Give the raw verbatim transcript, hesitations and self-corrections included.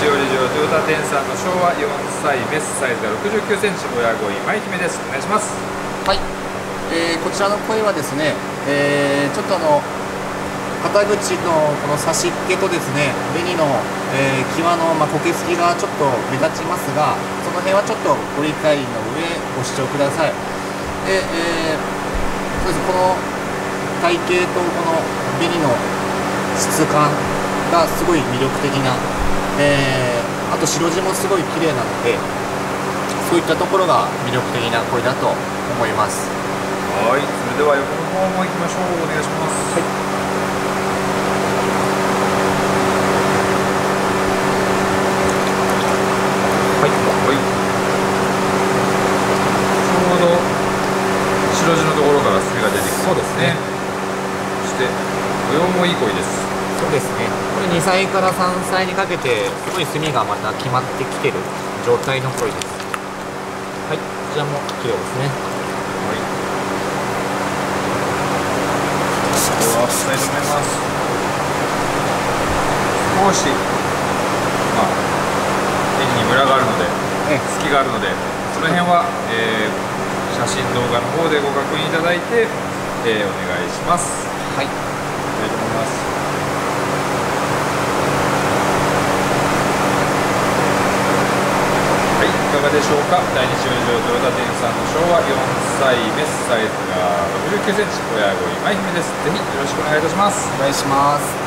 西織場トヨタ店さんの昭和よんさいメス、サイズがろくじゅうきゅうセンチ、親子今井姫です。お願いします。 はい、えー、こちらの声はですね、えー、ちょっとあの肩口のこの差しっ気とですね、紅の、えー、際の、まあ、こけすきがちょっと目立ちますが、その辺はちょっとご理解の上ご視聴ください。で、えー、そうです。この体型とこの紅の質感がすごい魅力的な、えー、あと白地もすごい綺麗なので、そういったところが魅力的な声だと思います。 はい、それでは横の方も行きましょう。お願いします。はい。はい、はい、ちょうど白地のところから墨が出てきて、そうですね。そして模様もいい声です。 そうですね。これにさいからさんさいにかけてすごい墨がまた決まってきてる状態の声です。はい、こちらも綺麗ですね。はい。 これはしたいと思います。少しまあ縁にムラがあるので、隙があるので、その辺は、えー、写真動画の方でご確認いただいて、えー、お願いします。 はい。 したいと思います。はい、いかがでしょうか。第二西織場トヨタ店さんの昭和よんさいメス、サイズがろくじゅうきゅうセンチ、親子今井姫です。ぜひよろしくお願いいたします。 お願いします。